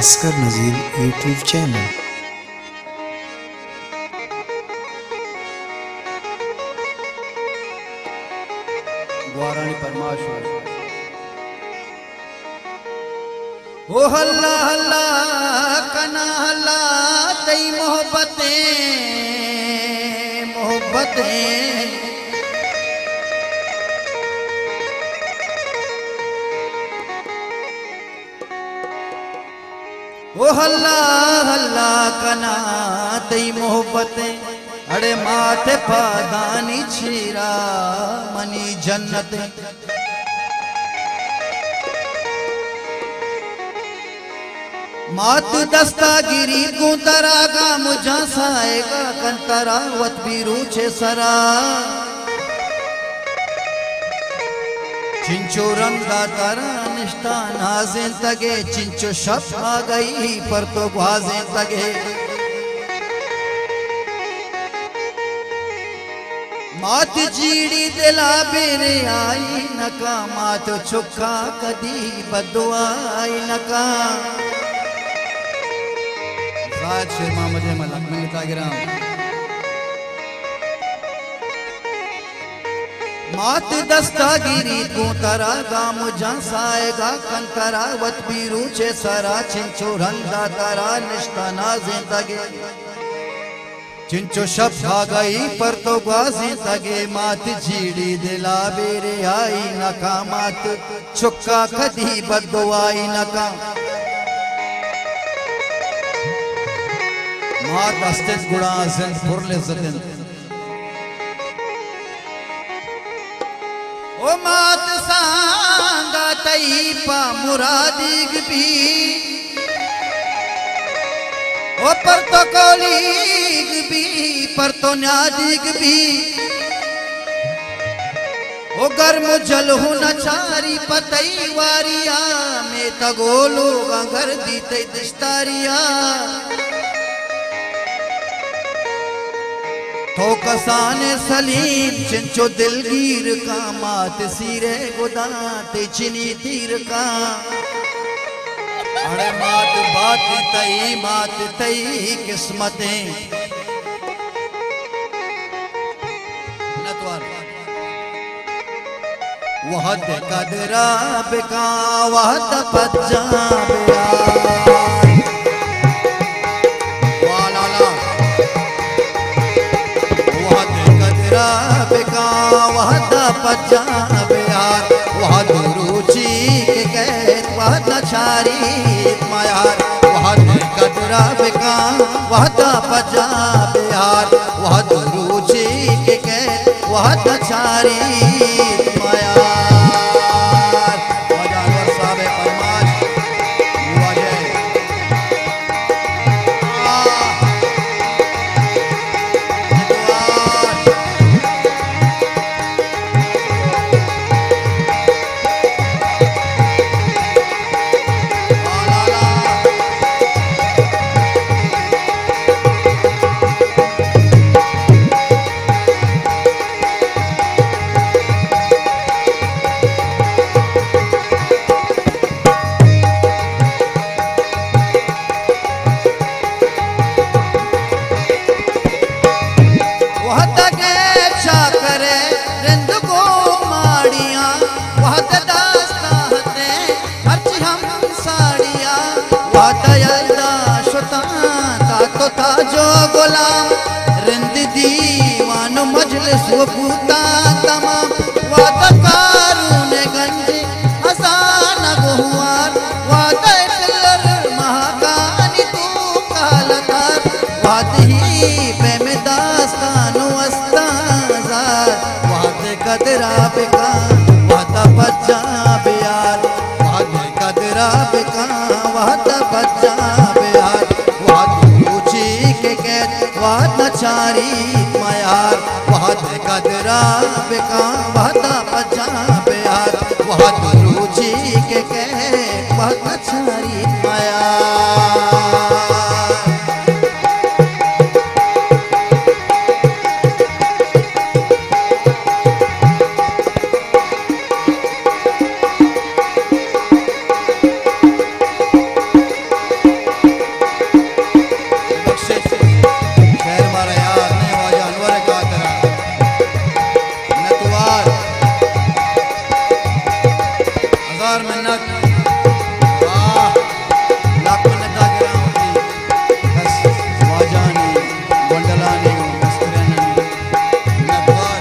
Oscar Nazir YouTube channel. ग्वारानी परमाशुर ओ हल्ला हल्ला कना हल्ला तई मोहब्बतें मोहब्बतें ओ हल्ला हल्ला कना तई मोहब्बतें अड़े माथे पादानी छीरा मनी जन्नत मात दस्तागिरी गुंतरा गा मुझा साएगा कंतरा वत बीरू छे सरा चिंचो रंगा तारा निष्ठान हाजें तगे चिंचो शब आ गई पर तो बाजें तगे मात जीड़ी दिला बेरे आई नका मात छुखा कदी बदुआई नका साथ शेर मोहम्मद मलक में तागिराम मात दस्तागिरी तू तरा गाम जासाएगा कंतरा वत बीरू छे सरा चिंचो रंदा तारा निष्ठाना जिंदगी चिंचो शब आ गई पर तो गाजी तगे मात जीड़ी दिला बेरे आई नका मात छुक्का कदी बदुआई नका मात अस्तित गुड़ा जिंद फुरले जतिन ओ मात सांगा तई पा मुरादिग भी ओ पर तो कोलीग भी पर तो न्यादिग भी ओ गर्म जल हूं नचारी पतई वारिया में तगोलो घर दीते दिस्तारिया तो कसाने सलीम चिंचो दिलगीर का मात सिरे गुदाते चिनी तीर का अरे मात तई किस्मतें वह कदरा बिका वह तपज्जा पचा बिहार वह दुरुचि के कहत वह नचारी मायार वह कदरा बिका वह पचा बिहार वह दुरुचि के कहत वह नचारी मायार जो गुलाम रिंद दीवान मजलिस वो पूता तमाम वादा कारून गंज हसान गुहार वादा पिलर महाकानी तू कालतार वाद ही पे में दास्तान वस्ताजार वाद कदरा बिका वादा बच्चा बियार वाद कदरा बिका वादा बच्चा बियार वाद नचारी मायार वाद कदरा बिका वाद बचा बिहार वाद रुचि के कह वाद नचारी मायार दरबार में नक वाह लाख नता गिराऊंगी बस वाजानी मंडलानी मस्तरनी नकवार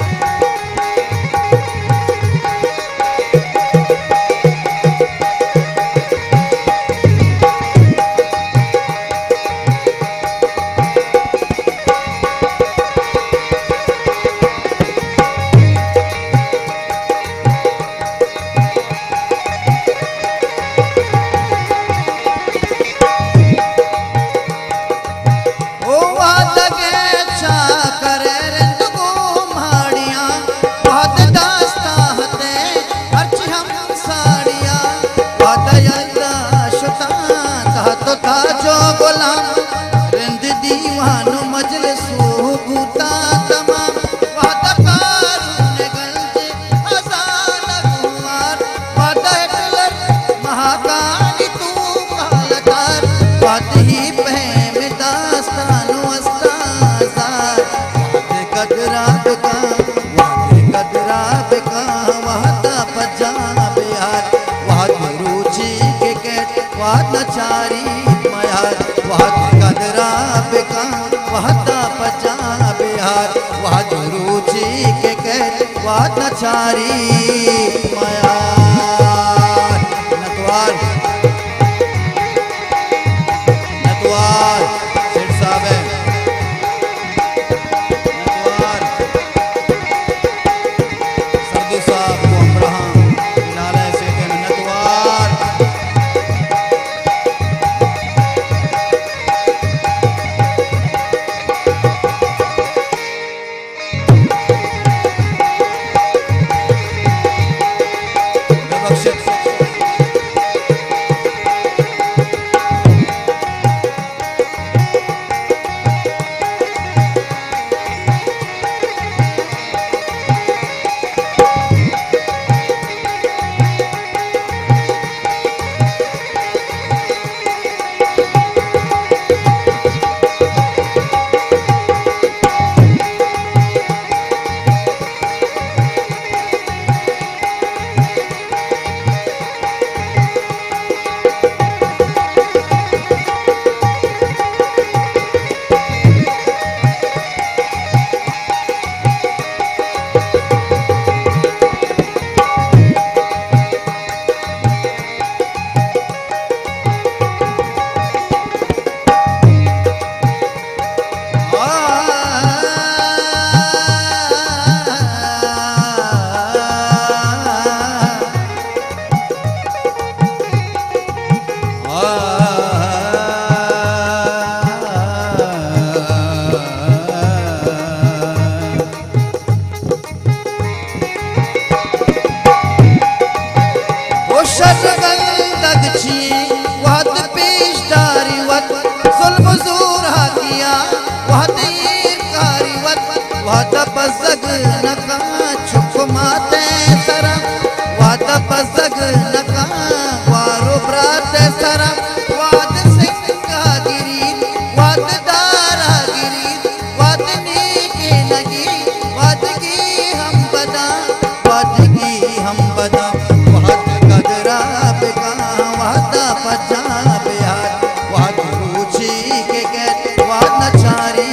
नचारी मयार वहाँ कदरा बेका वहता पचा बिहार वहाँ रुचि के कह वहाँ नचारी मयार नतवार नतवार सेठ साहब है नतवार सरदू साहब को अमरहा नाला सेठ नतवार पसग नका छुप माते सरा वाद पसग नका वारो ब्रात सरा वाद सिंगा गिरी वाद दारा गिरी वाद नीके लगी वाद की हम बदा वाद की हम बदा वाद कदरा बेका वाद पचा बिहार वाद रुचि के कहते वाद नचारी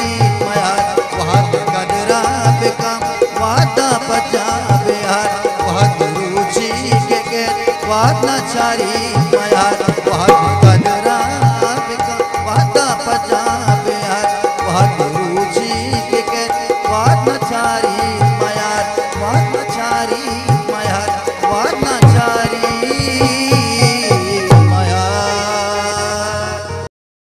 वाद नचारी मयार वाद कदरा बिका वादा पचा बिहार वाद रुचि के वाद नचारी